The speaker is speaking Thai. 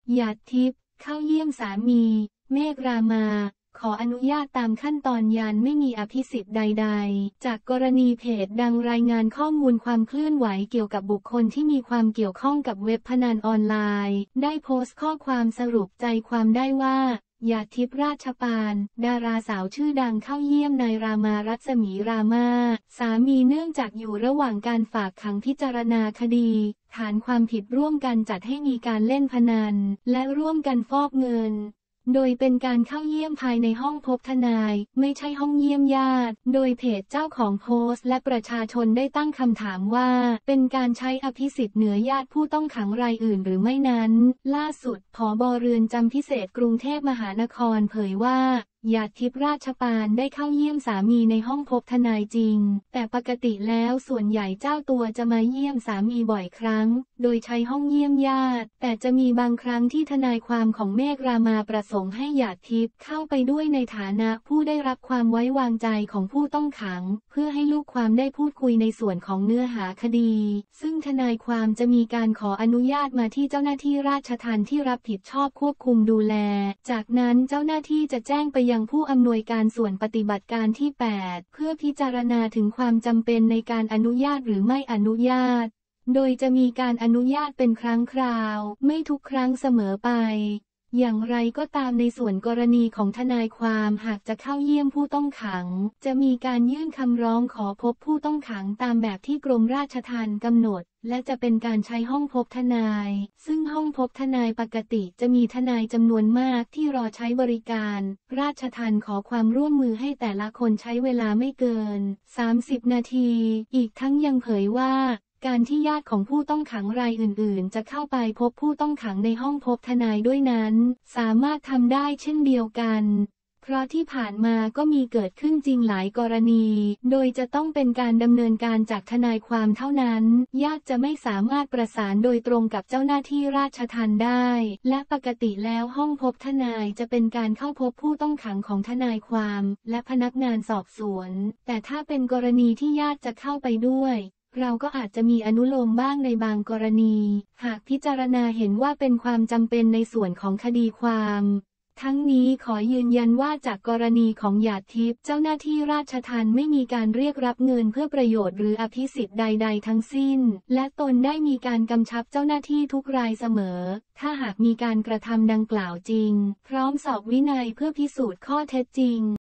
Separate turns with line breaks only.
หยาดทิพย์เข้าเยี่ยมสามีเมฆรามาขออนุญาตตามขั้นตอนยันไม่มีอภิสิทธิ์ใดๆจากกรณีเพจดังรายงานข้อมูลความเคลื่อนไหวเกี่ยวกับบุคคลที่มีความเกี่ยวข้องกับเว็บพนันออนไลน์ได้โพสต์ข้อความสรุปใจความได้ว่าหยาดทิพย์ราชปานดาราสาวชื่อดังเข้าเยี่ยมนายรามารัศมีรามาสามีเนื่องจากอยู่ระหว่างการฝากขังพิจารณาคดีฐานความผิดร่วมกันจัดให้มีการเล่นพนันและร่วมกันฟอกเงินโดยเป็นการเข้าเยี่ยมภายในห้องพบทนายไม่ใช่ห้องเยี่ยมญาติโดยเพจเจ้าของโพสต์และประชาชนได้ตั้งคำถามว่าเป็นการใช้อภิสิทธิ์เหนือญาติผู้ต้องขังรายอื่นหรือไม่นั้นล่าสุดผบ.เรือนจำพิเศษกรุงเทพมหานครเผยว่าหยาดทิพย์ราชปานได้เข้าเยี่ยมสามีในห้องพบทนายจริงแต่ปกติแล้วส่วนใหญ่เจ้าตัวจะมาเยี่ยมสามีบ่อยครั้งโดยใช้ห้องเยี่ยมญาติแต่จะมีบางครั้งที่ทนายความของเมฆรามาประสงค์ให้หยาดทิพย์เข้าไปด้วยในฐานะผู้ได้รับความไว้วางใจของผู้ต้องขังเพื่อให้ลูกความได้พูดคุยในส่วนของเนื้อหาคดีซึ่งทนายความจะมีการขออนุญาตมาที่เจ้าหน้าที่ราชทัณฑ์ที่รับผิดชอบควบคุมดูแลจากนั้นเจ้าหน้าที่จะแจ้งไปยังผู้อำนวยการส่วนปฏิบัติการที่ 8 เพื่อพิจารณาถึงความจำเป็นในการอนุญาตหรือไม่อนุญาตโดยจะมีการอนุญาตเป็นครั้งคราวไม่ทุกครั้งเสมอไปอย่างไรก็ตามในส่วนกรณีของทนายความหากจะเข้าเยี่ยมผู้ต้องขังจะมีการยื่นคำร้องขอพบผู้ต้องขังตามแบบที่กรมราชทัณฑ์กำหนดและจะเป็นการใช้ห้องพบทนายซึ่งห้องพบทนายปกติจะมีทนายจำนวนมากที่รอใช้บริการราชทัณฑ์ขอความร่วมมือให้แต่ละคนใช้เวลาไม่เกิน30 นาทีอีกทั้งยังเผยว่าการที่ญาติของผู้ต้องขังรายอื่นๆจะเข้าไปพบผู้ต้องขังในห้องพบทนายด้วยนั้นสามารถทำได้เช่นเดียวกันเพราะที่ผ่านมาก็มีเกิดขึ้นจริงหลายกรณีโดยจะต้องเป็นการดำเนินการจากทนายความเท่านั้นญาติจะไม่สามารถประสานโดยตรงกับเจ้าหน้าที่ราชทัณฑ์ได้และปกติแล้วห้องพบทนายจะเป็นการเข้าพบผู้ต้องขังของทนายความและพนักงานสอบสวนแต่ถ้าเป็นกรณีที่ญาติจะเข้าไปด้วยเราก็อาจจะมีอนุโลมบ้างในบางกรณีหากพิจารณาเห็นว่าเป็นความจำเป็นในส่วนของคดีความทั้งนี้ขอยืนยันว่าจากกรณีของหยาดทิพย์เจ้าหน้าที่ราชทัณฑ์ไม่มีการเรียกรับเงินเพื่อประโยชน์หรืออภิสิทธิ์ใดๆทั้งสิ้นและตนได้มีการกำชับเจ้าหน้าที่ทุกรายเสมอถ้าหากมีการกระทำดังกล่าวจริงพร้อมสอบวินัยเพื่อพิสูจน์ข้อเท็จจริง